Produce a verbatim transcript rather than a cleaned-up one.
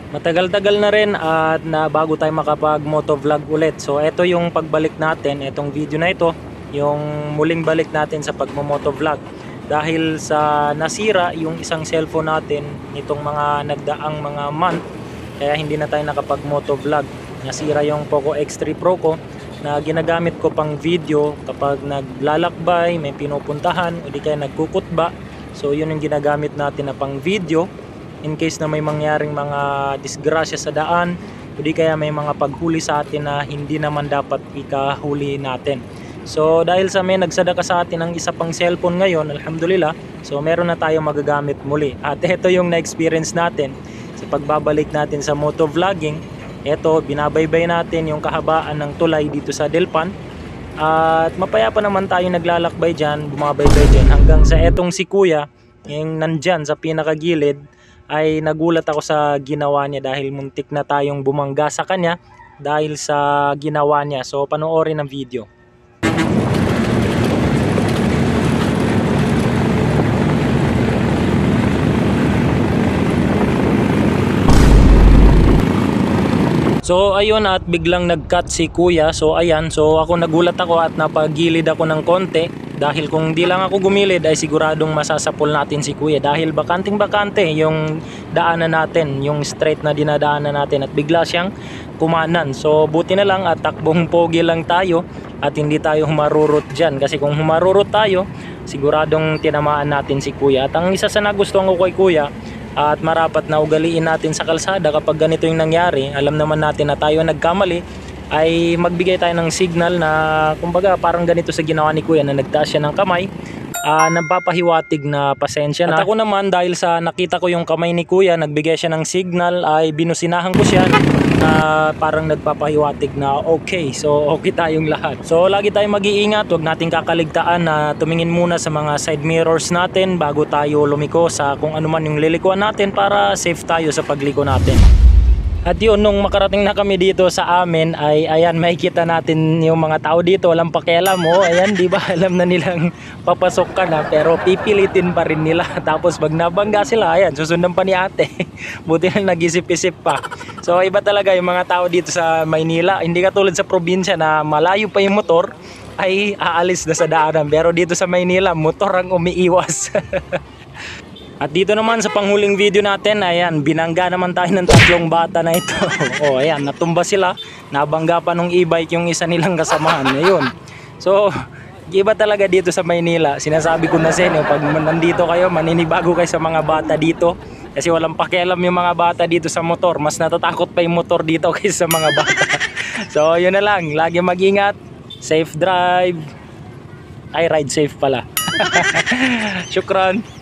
Matagal-tagal na rin at na bago tayo makapag motovlog ulit. So ito yung pagbalik natin, itong video na ito, yung muling balik natin sa pagmo-motovlog. Dahil sa nasira yung isang cellphone natin nitong mga nagdaang mga month, kaya hindi na tayo nakapag motovlog. Nasira yung Poco X three Pro ko na ginagamit ko pang video kapag naglalakbay, may pinupuntahan o di kaya nagkukutba. So yun yung ginagamit natin na pang video in case na may mangyaring mga disgrasya sa daan o di kaya may mga paghuli sa atin na hindi naman dapat ikahuli natin. So dahil sa may nagsadaka sa atin ng isa pang cellphone ngayon, alhamdulillah, so meron na tayo magagamit muli. At ito yung na-experience natin sa pagbabalik natin sa motovlogging. Ito, binabaybay natin yung kahabaan ng tulay dito sa Delpan. At mapayapa naman tayo naglalakbay dyan, bumabaybay dyan hanggang sa etong si Kuya, yung nandyan sa pinakagilid, ay nagulat ako sa ginawa niya dahil muntik na tayong bumangga sa kanya dahil sa ginawa niya. So panoorin ang video. So ayun, at biglang nag-cut si Kuya. So ayan, so ako nagulat ako at napagilid ako ng konti dahil kung di lang ako gumilid ay siguradong masasapol natin si Kuya dahil bakanting bakante yung daanan natin, yung straight na dinadaanan natin, at bigla siyang kumanan. So buti na lang at takbong pogi lang tayo at hindi tayo humarurot dyan, kasi kung humarurot tayo siguradong tinamaan natin si Kuya. At ang isa sa nagustuhan ko kay Kuya at marapat na ugaliin natin sa kalsada kapag ganito yung nangyari, alam naman natin na tayo nagkamali, ay magbigay tayo ng signal na kumbaga parang ganito sa ginawa ni Kuya na nagtaas siya ng kamay, uh, nagpapahiwatig na pasensya na. At ako naman, dahil sa nakita ko yung kamay ni Kuya, nagbigay siya ng signal, ay binusinahan ko siya na parang nagpapahiwatig na okay, so okay tayong lahat. So lagi tayong mag-iingat, huwag nating kakaligtaan na tumingin muna sa mga side mirrors natin bago tayo lumiko sa kung ano man yung lilikuan natin para safe tayo sa pagliko natin. At yun, nung makarating na kami dito sa amin ay ayan, makikita natin yung mga tao dito, walang pakialam mo. Ayan, di ba, alam na nilang papasok ka na pero pipilitin pa rin nila. Tapos pag nabangga sila, ayan, susundan pa ni ate. Buti na nag-isip-isip pa. So iba talaga yung mga tao dito sa Maynila. Hindi katulad sa probinsya na malayo pa yung motor ay aalis na sa daanan. Pero dito sa Maynila, motor ang umiiwas. At dito naman sa panghuling video natin, ayan, binangga naman tayo ng tatlong bata na ito. O ayan, natumba sila, nabangga pa nung e-bike yung isa nilang kasamahan. Ayun. So, iba talaga dito sa Maynila. Sinasabi ko na sa inyo, pag nandito kayo, maninibago kayo sa mga bata dito. Kasi walang pakialam yung mga bata dito sa motor. Mas natatakot pa yung motor dito kaysa sa mga bata. So, yun na lang. Lagi mag-ingat. Safe drive. Ay, ride safe pala. Syukran.